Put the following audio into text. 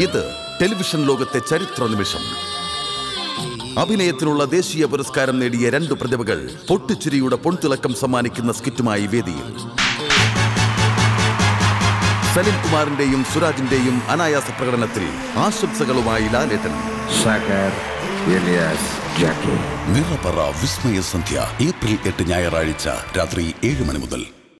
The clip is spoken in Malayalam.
ഇത് ടെലിവിഷൻ ലോകത്തെ ചരിത്ര നിമിഷം. അഭിനയത്തിനുള്ള ദേശീയ പുരസ്കാരം നേടിയ 2 പ്രതിഭകൾ പൊട്ടിച്ചിരിയുടെ പൊൻതിളക്കം സമ്മാനിക്കുന്ന സ്കിറ്റുമായി വേദിയിൽ. സലിം കുമാറിന്റെയും സുരാജിന്റെയും അനായാസ പ്രകടനത്തിൽ ആശംസകളുമായി ലാലേട്ടൻ. നിറപറ വിസ്മയ സന്ധ്യ ഏപ്രിൽ 8 ഞായറാഴ്ച രാത്രി 7 മണി മുതൽ.